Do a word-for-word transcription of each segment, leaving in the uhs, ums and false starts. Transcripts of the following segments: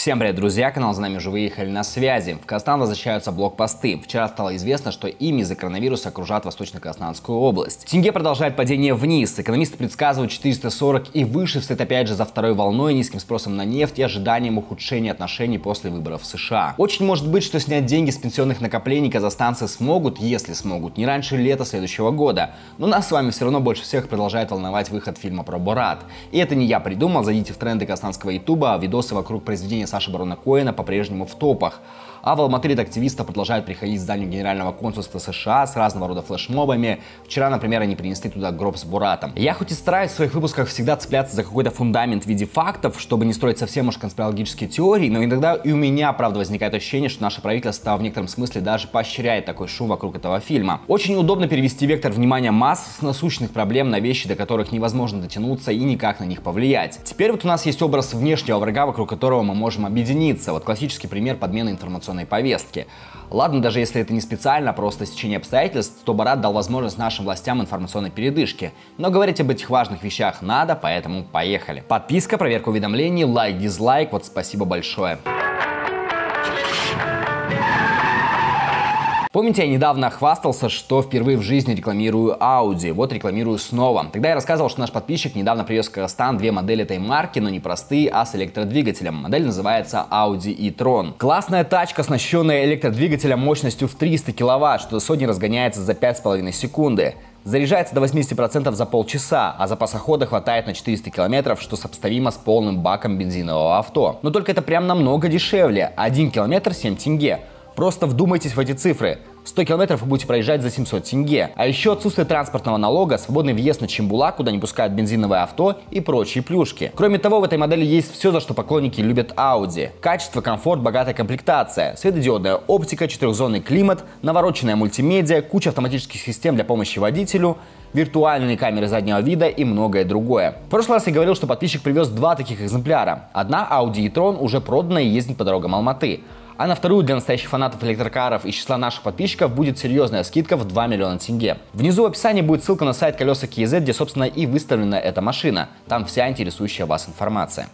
Всем привет, друзья! Канал «За нами уже выехали» на связи. В Казахстан возвращаются блокпосты. Вчера стало известно, что ими из-за коронавируса окружат Восточно-Казахстанскую область. Тенге продолжает падение вниз. Экономисты предсказывают четыреста сорок и выше, вслед опять же за второй волной, низким спросом на нефть и ожиданием ухудшения отношений после выборов в США. Очень может быть, что снять деньги с пенсионных накоплений казахстанцы смогут, если смогут, не раньше лета следующего года. Но нас с вами все равно больше всех продолжает волновать выход фильма про Борат. И это не я придумал. Зайдите в тренды казахстанского ютуба, видосы вокруг произведения Саши Барона Коэна по-прежнему в топах. А в Алматы ряд активистов продолжают приходить в здание Генерального консульства США с разного рода флешмобами. Вчера, например, они принесли туда гроб с Боратом. Я хоть и стараюсь в своих выпусках всегда цепляться за какой-то фундамент в виде фактов, чтобы не строить совсем уж конспирологические теории, но иногда и у меня, правда, возникает ощущение, что наше правительство в некотором смысле даже поощряет такой шум вокруг этого фильма. Очень удобно перевести вектор внимания масс с насущных проблем на вещи, до которых невозможно дотянуться и никак на них повлиять. Теперь вот у нас есть образ внешнего врага, вокруг которого мы можем объединиться. Вот классический пример подмены информационной повестки. Ладно, даже если это не специально, а просто стечение обстоятельств, то Борат дал возможность нашим властям информационной передышки. Но говорить об этих важных вещах надо, поэтому поехали. Подписка, проверка уведомлений, лайк, дизлайк, вот спасибо большое. Помните, я недавно хвастался, что впервые в жизни рекламирую Audi. Вот рекламирую снова. Тогда я рассказывал, что наш подписчик недавно привез в Казахстан две модели этой марки, но не простые, а с электродвигателем. Модель называется Audi e-tron. Классная тачка, оснащенная электродвигателем мощностью в триста киловатт, что до сотни разгоняется за пять с половиной секунды. Заряжается до восьмидесяти процентов за полчаса, а запаса хода хватает на четыреста километров, что сопоставимо с полным баком бензинового авто. Но только это прям намного дешевле. один километр семь тенге. Просто вдумайтесь в эти цифры. сто километров вы будете проезжать за семьсот тенге. А еще отсутствие транспортного налога, свободный въезд на Чембулак, куда не пускают бензиновое авто и прочие плюшки. Кроме того, в этой модели есть все, за что поклонники любят Audi. Качество, комфорт, богатая комплектация, светодиодная оптика, четырехзонный климат, навороченная мультимедиа, куча автоматических систем для помощи водителю, виртуальные камеры заднего вида и многое другое. В прошлый раз я говорил, что подписчик привез два таких экземпляра. Одна Audi e-tron уже продана и ездит по дорогам Алматы. А на вторую для настоящих фанатов электрокаров из числа наших подписчиков будет серьезная скидка в два миллиона тенге. Внизу в описании будет ссылка на сайт колеса кей зет, где, собственно, и выставлена эта машина. Там вся интересующая вас информация.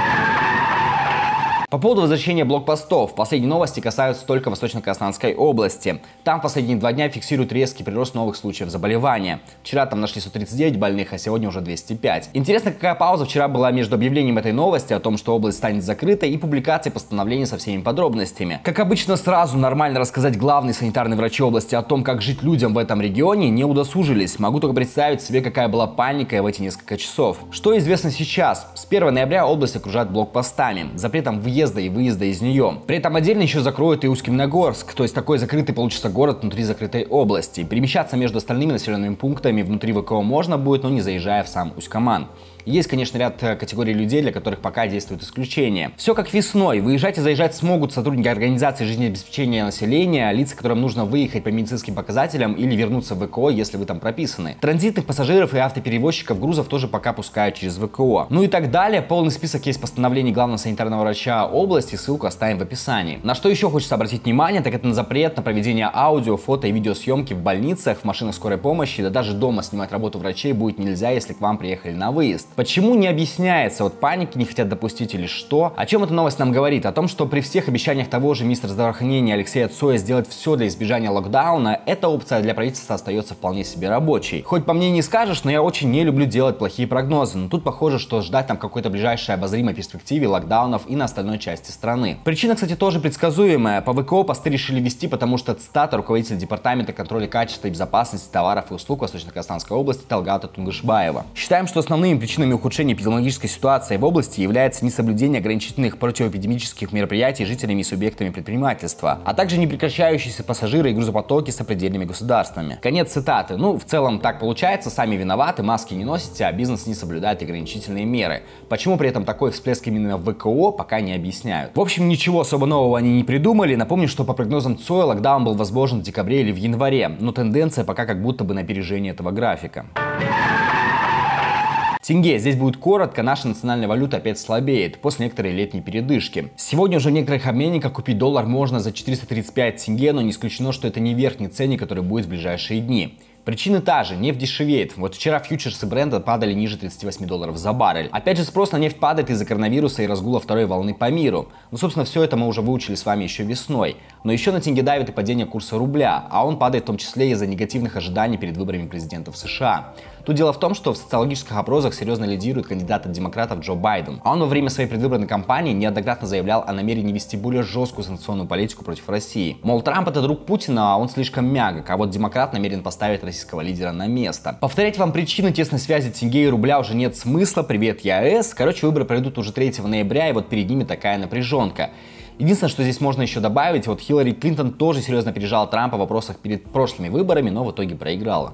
По поводу возвращения блокпостов, последние новости касаются только Восточно-Казахстанской области. Там в последние два дня фиксируют резкий прирост новых случаев заболевания. Вчера там нашли сто тридцать девять больных, а сегодня уже двести пять. Интересно, какая пауза вчера была между объявлением этой новости о том, что область станет закрытой, и публикацией постановления со всеми подробностями. Как обычно, сразу нормально рассказать главные санитарные врачи области о том, как жить людям в этом регионе, не удосужились. Могу только представить себе, какая была паника в эти несколько часов. Что известно сейчас? С первого ноября область окружают блокпостами, запретом въезда въезда и выезда из нее. При этом отдельно еще закроют и Усть-Каменогорск, то есть такой закрытый получится город внутри закрытой области. Перемещаться между остальными населенными пунктами внутри ВКО можно будет, но не заезжая в сам Усть-Каман. Есть, конечно, ряд категорий людей, для которых пока действуют исключения. Все как весной. Выезжать и заезжать смогут сотрудники организации жизнеобеспечения населения, лица, которым нужно выехать по медицинским показателям или вернуться в ВКО, если вы там прописаны. Транзитных пассажиров и автоперевозчиков грузов тоже пока пускают через ВКО. Ну и так далее. Полный список есть постановлений главного санитарного врача области, ссылку оставим в описании. На что еще хочется обратить внимание, так это на запрет на проведение аудио, фото и видеосъемки в больницах, в машинах скорой помощи, да даже дома снимать работу врачей будет нельзя, если к вам приехали на выезд. Почему не объясняется? Вот паники не хотят допустить или что? О чем эта новость нам говорит? О том, что при всех обещаниях того же министра здравоохранения Алексея Цоя сделать все для избежания локдауна, эта опция для правительства остается вполне себе рабочей. Хоть по мне не скажешь, но я очень не люблю делать плохие прогнозы. Но тут похоже, что ждать там какой-то ближайшей обозримой перспективе локдаунов и на остальной части страны. Причина, кстати, тоже предсказуемая. По ВКО посты решили вести, потому что цитата руководитель департамента контроля качества и безопасности товаров и услуг Восточно-Казахстанской области Талгата Тунгышбаева. Считаем, что основными причинами ухудшения эпидемиологической ситуации в области является несоблюдение ограничительных противоэпидемических мероприятий жителями и субъектами предпринимательства, а также непрекращающиеся пассажиры и грузопотоки с сопредельными государствами. Конец цитаты. Ну, в целом так получается, сами виноваты, маски не носите, а бизнес не соблюдает ограничительные меры. Почему при этом такой всплеск именно в ВКО, пока не объясняют. В общем, ничего особо нового они не придумали. Напомню, что по прогнозам Цоя локдаун был возможен в декабре или в январе, но тенденция пока как будто бы на опережение этого графика. Тенге. Здесь будет коротко, наша национальная валюта опять слабеет после некоторой летней передышки. Сегодня уже в некоторых обменниках купить доллар можно за четыреста тридцать пять тенге, но не исключено, что это не верхний ценник, который будет в ближайшие дни. Причина та же, нефть дешевеет. Вот вчера фьючерсы бренда падали ниже тридцати восьми долларов за баррель. Опять же, спрос на нефть падает из-за коронавируса и разгула второй волны по миру. Ну, собственно, все это мы уже выучили с вами еще весной. Но еще на тенге давит и падение курса рубля, а он падает в том числе из-за негативных ожиданий перед выборами президента в США. Тут дело в том, что в социологических опросах серьезно лидирует кандидат от демократов Джо Байден. А он во время своей предвыборной кампании неоднократно заявлял о намерении вести более жесткую санкционную политику против России. Мол, Трамп это друг Путина, а он слишком мягок, а вот демократ намерен поставить российского лидера на место. Повторять вам причины тесной связи тенге и рубля уже нет смысла. Привет, я АЭС. Короче, выборы пройдут уже третьего ноября, и вот перед ними такая напряженка. Единственное, что здесь можно еще добавить, вот Хиллари Клинтон тоже серьезно опережала Трампа в вопросах перед прошлыми выборами, но в итоге проиграла.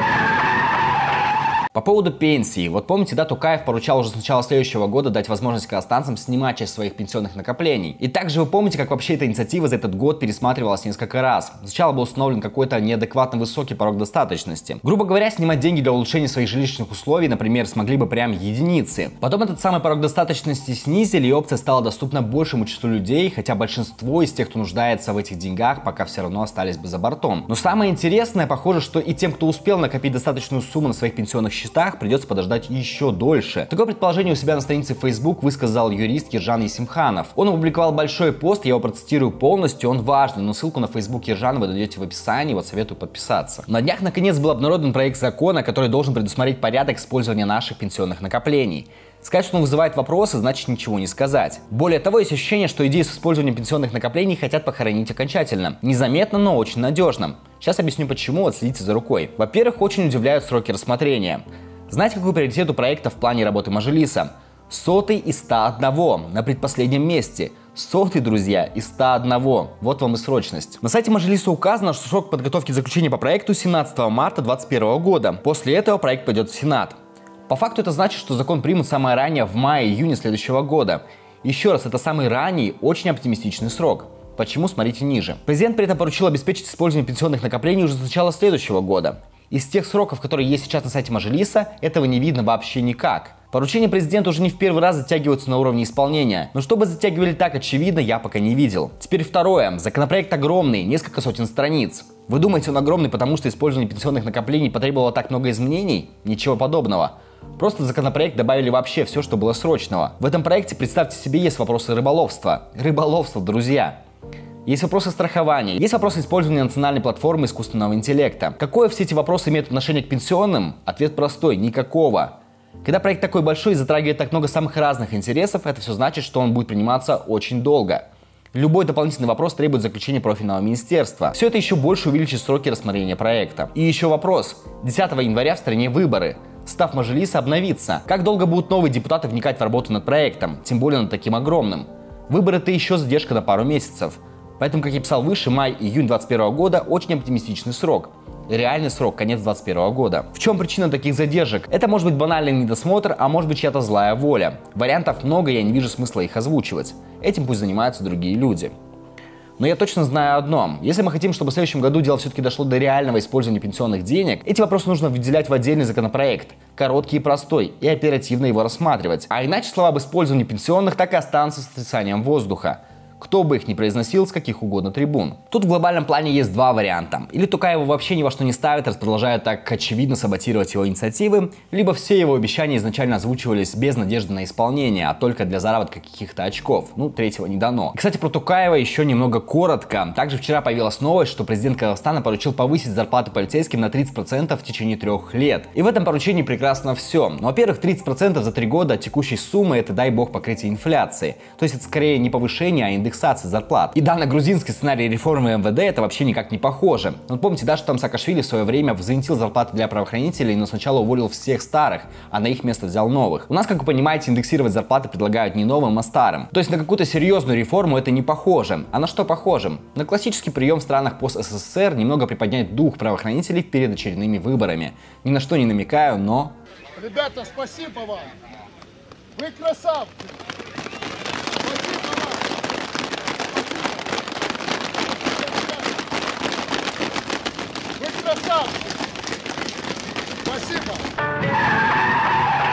По поводу пенсии. Вот помните, да, Токаев поручал уже с начала следующего года дать возможность казахстанцам снимать часть своих пенсионных накоплений. И также вы помните, как вообще эта инициатива за этот год пересматривалась несколько раз. Сначала был установлен какой-то неадекватно высокий порог достаточности. Грубо говоря, снимать деньги для улучшения своих жилищных условий, например, смогли бы прям единицы. Потом этот самый порог достаточности снизили, и опция стала доступна большему числу людей, хотя большинство из тех, кто нуждается в этих деньгах, пока все равно остались бы за бортом. Но самое интересное, похоже, что и тем, кто успел накопить достаточную сумму на своих пенсионных счетах, придется подождать еще дольше. Такое предположение у себя на странице Facebook высказал юрист Ержан Есимханов. Он опубликовал большой пост, я его процитирую полностью, он важный, но ссылку на Facebook Ержана вы найдете в описании, вот советую подписаться. На днях наконец был обнародован проект закона, который должен предусмотреть порядок использования наших пенсионных накоплений. Сказать, что он вызывает вопросы, значит ничего не сказать. Более того, есть ощущение, что идею с использованием пенсионных накоплений хотят похоронить окончательно. Незаметно, но очень надежно. Сейчас объясню почему, вот следите за рукой. Во-первых, очень удивляют сроки рассмотрения. Знаете, какой приоритет у проекта в плане работы Мажилиса? Сотый из ста одного, на предпоследнем месте. Сотый, друзья, из ста одного. Вот вам и срочность. На сайте Мажилиса указано, что срок подготовки заключения по проекту семнадцатого марта две тысячи двадцать первого года. После этого проект пойдет в Сенат. По факту это значит, что закон примут самое раннее в мае-июне следующего года. Еще раз, это самый ранний, очень оптимистичный срок. Почему, смотрите ниже. Президент при этом поручил обеспечить использование пенсионных накоплений уже с начала следующего года. Из тех сроков, которые есть сейчас на сайте Мажилиса, этого не видно вообще никак. Поручения президента уже не в первый раз затягиваются на уровне исполнения. Но чтобы затягивали так очевидно, я пока не видел. Теперь второе. Законопроект огромный, несколько сотен страниц. Вы думаете, он огромный, потому что использование пенсионных накоплений потребовало так много изменений? Ничего подобного. Просто в законопроект добавили вообще все, что было срочного. В этом проекте, представьте себе, есть вопросы рыболовства. Рыболовство, друзья. Есть вопросы страхования, есть вопросы использования национальной платформы искусственного интеллекта. Какое все эти вопросы имеют отношение к пенсионным? Ответ простой – никакого. Когда проект такой большой и затрагивает так много самых разных интересов, это все значит, что он будет приниматься очень долго. Любой дополнительный вопрос требует заключения профильного министерства. Все это еще больше увеличит сроки рассмотрения проекта. И еще вопрос. десятого января в стране выборы. Состав Мажилиса обновится. Как долго будут новые депутаты вникать в работу над проектом, тем более над таким огромным? Выборы – это еще задержка на пару месяцев. Поэтому, как я писал выше, май-июнь двадцать первого года очень оптимистичный срок. Реальный срок – конец двадцать первого года. В чем причина таких задержек? Это может быть банальный недосмотр, а может быть чья-то злая воля. Вариантов много, я не вижу смысла их озвучивать. Этим пусть занимаются другие люди. Но я точно знаю одно. Если мы хотим, чтобы в следующем году дело все-таки дошло до реального использования пенсионных денег, эти вопросы нужно выделять в отдельный законопроект. Короткий и простой, и оперативно его рассматривать. А иначе слова об использовании пенсионных так и останутся сотрясанием воздуха. Кто бы их ни произносил с каких угодно трибун. Тут в глобальном плане есть два варианта. Или Токаева вообще ни во что не ставит, раз продолжает так очевидно саботировать его инициативы, либо все его обещания изначально озвучивались без надежды на исполнение, а только для заработка каких-то очков. Ну, третьего не дано. И, кстати, про Токаева еще немного коротко. Также вчера появилась новость, что президент Казахстана поручил повысить зарплаты полицейским на тридцать процентов в течение трех лет. И в этом поручении прекрасно все. Ну, во-первых, тридцать процентов за три года от текущей суммы — это, дай бог, покрытие инфляции. То есть это скорее не повышение, а индексация зарплат. И да, на грузинский сценарий реформы эм вэ дэ это вообще никак не похоже. Вот помните, да, что там Саакашвили в свое время взвинтил зарплаты для правоохранителей, но сначала уволил всех старых, а на их место взял новых. У нас, как вы понимаете, индексировать зарплаты предлагают не новым, а старым. То есть на какую-то серьезную реформу это не похоже. А на что похоже? На классический прием в странах пост-СССР немного приподнять дух правоохранителей перед очередными выборами. Ни на что не намекаю, но... Ребята, спасибо вам! Вы красавцы! Спасибо!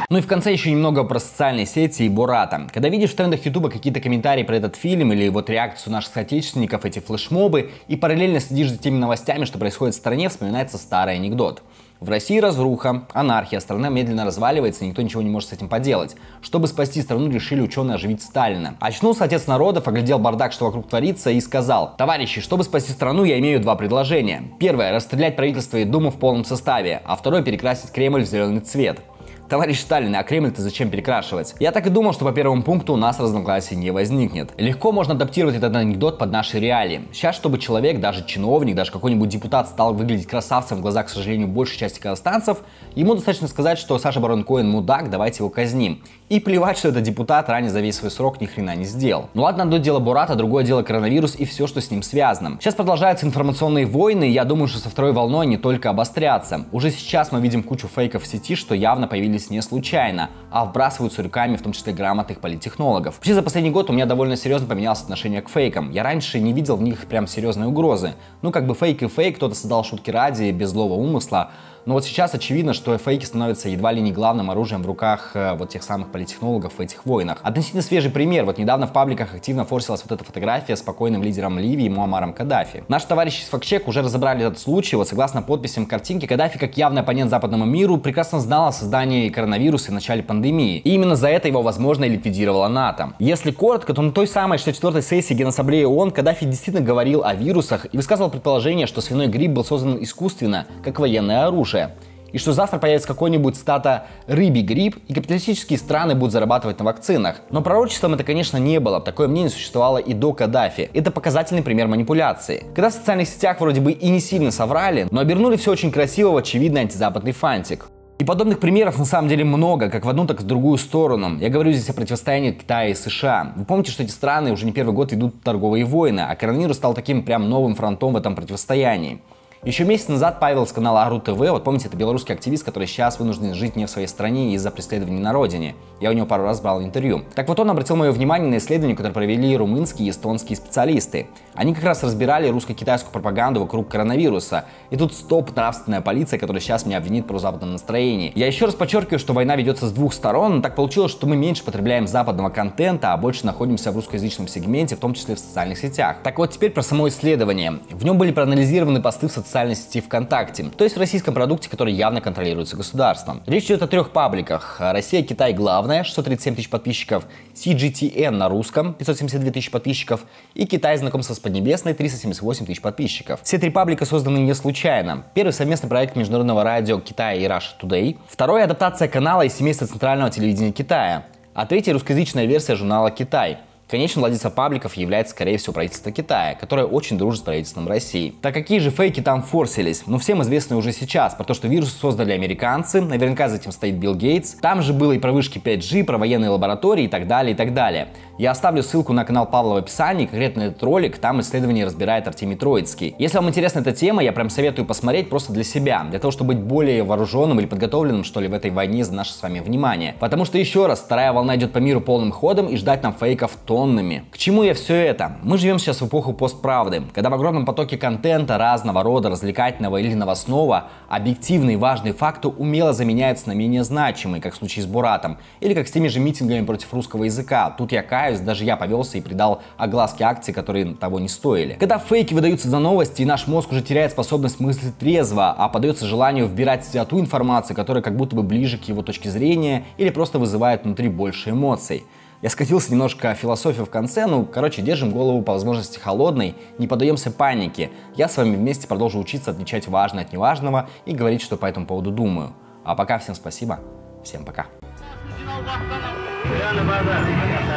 Ну и в конце еще немного про социальные сети и Бората. Когда видишь в трендах Ютуба какие-то комментарии про этот фильм или вот реакцию наших соотечественников, эти флешмобы, и параллельно следишь за теми новостями, что происходит в стране, вспоминается старый анекдот. В России разруха, анархия, страна медленно разваливается, и никто ничего не может с этим поделать. Чтобы спасти страну, решили ученые оживить Сталина. Очнулся отец народов, оглядел бардак, что вокруг творится, и сказал: товарищи, чтобы спасти страну, я имею два предложения. Первое — расстрелять правительство и Думу в полном составе, а второе — перекрасить Кремль в зеленый цвет. Товарищ Сталин, а Кремль-то зачем перекрашивать? Я так и думал, что по первому пункту у нас разногласий не возникнет. Легко можно адаптировать этот анекдот под наши реалии. Сейчас, чтобы человек, даже чиновник, даже какой-нибудь депутат стал выглядеть красавцем в глазах, к сожалению, большей части казахстанцев, ему достаточно сказать, что Саша Барон Коэн мудак, давайте его казним. И плевать, что этот депутат ранее за весь свой срок ни хрена не сделал. Ну ладно, одно дело Борат, а другое дело коронавирус и все, что с ним связано. Сейчас продолжаются информационные войны, и я думаю, что со второй волной они только обострятся. Уже сейчас мы видим кучу фейков в сети, что явно появились не случайно, а вбрасываются руками, в том числе грамотных политтехнологов. Вообще за последний год у меня довольно серьезно поменялось отношение к фейкам. Я раньше не видел в них прям серьезной угрозы. Ну как бы фейк и фейк, кто-то создал шутки ради, без злого умысла. Но вот сейчас очевидно, что фейки становятся едва ли не главным оружием в руках э, вот тех самых политтехнологов в этих войнах. Относительно свежий пример. Вот недавно в пабликах активно форсилась вот эта фотография с покойным лидером Ливии Муаммаром Каддафи. Наши товарищи из фактчек уже разобрали этот случай. Вот согласно подписям картинки, Каддафи, как явный оппонент западному миру, прекрасно знал о создании коронавируса и начале пандемии. И именно за это его, возможно, и ликвидировала НАТО. Если коротко, то на той самой шестьдесят четвёртой сессии Генассамблеи ООН Каддафи действительно говорил о вирусах и высказывал предположение, что свиной грипп был создан искусственно, как военное оружие. И что завтра появится какой-нибудь стата рыбий грипп, и капиталистические страны будут зарабатывать на вакцинах. Но пророчеством это, конечно, не было. Такое мнение существовало и до Каддафи. Это показательный пример манипуляции. Когда в социальных сетях вроде бы и не сильно соврали, но обернули все очень красиво в очевидный антизападный фантик. И подобных примеров на самом деле много, как в одну, так и в другую сторону. Я говорю здесь о противостоянии Китая и США. Вы помните, что эти страны уже не первый год ведут торговые войны, а коронавирус стал таким прям новым фронтом в этом противостоянии. Еще месяц назад Павел с канала Ару ТВ, вот помните, это белорусский активист, который сейчас вынужден жить не в своей стране из-за преследований на родине. Я у него пару раз брал интервью. Так вот, он обратил мое внимание на исследование, которое провели румынские и эстонские специалисты. Они как раз разбирали русско-китайскую пропаганду вокруг коронавируса. И тут стоп, нравственная полиция, которая сейчас меня обвинит про западном настроении. Я еще раз подчеркиваю, что война ведется с двух сторон, но так получилось, что мы меньше потребляем западного контента, а больше находимся в русскоязычном сегменте, в том числе в социальных сетях. Так вот, теперь про само исследование. В нем были проанализированы посты в социальных социальной сети ВКонтакте, то есть в российском продукте, который явно контролируется государством. Речь идет о трех пабликах: Россия, Китай, главное, шестьсот тридцать семь тысяч подписчиков, си джи ти эн на русском, пятьсот семьдесят две тысячи подписчиков, и Китай, знакомство с Поднебесной, триста семьдесят восемь тысяч подписчиков. Все три паблика созданы не случайно. Первый — совместный проект международного радио Китая и Russia Today. Второй — адаптация канала из семейства центрального телевидения Китая. А третий — русскоязычная версия журнала «Китай». Конечным владельцем пабликов является, скорее всего, правительство Китая, которое очень дружит с правительством России. Так какие же фейки там форсились? Ну, всем известно уже сейчас про то, что вирус создали американцы, наверняка за этим стоит Билл Гейтс. Там же было и про вышки пять джи, про военные лаборатории и так далее, и так далее. Я оставлю ссылку на канал Павла в описании, конкретно этот ролик, там исследование разбирает Артемий Троицкий. Если вам интересна эта тема, я прям советую посмотреть просто для себя, для того, чтобы быть более вооруженным или подготовленным, что ли, в этой войне за наше с вами внимание. Потому что, еще раз, вторая волна идет по миру полным ходом, и ждать нам фейков тоннами. К чему я все это? Мы живем сейчас в эпоху постправды, когда в огромном потоке контента разного рода, развлекательного или новостного, объективные важные факты умело заменяются на менее значимые, как в случае с Боратом, или как с теми же митингами против русского языка. Тут я каюсь, даже я повелся и придал огласке акций, которые того не стоили. Когда фейки выдаются за новости, и наш мозг уже теряет способность мыслить трезво, а подается желанию вбирать в себя ту информацию, которая как будто бы ближе к его точке зрения или просто вызывает внутри больше эмоций. Я скатился немножко в философию в конце, ну, короче, держим голову по возможности холодной, не поддаемся панике. Я с вами вместе продолжу учиться отличать важное от неважного и говорить, что по этому поводу думаю. А пока всем спасибо, всем пока.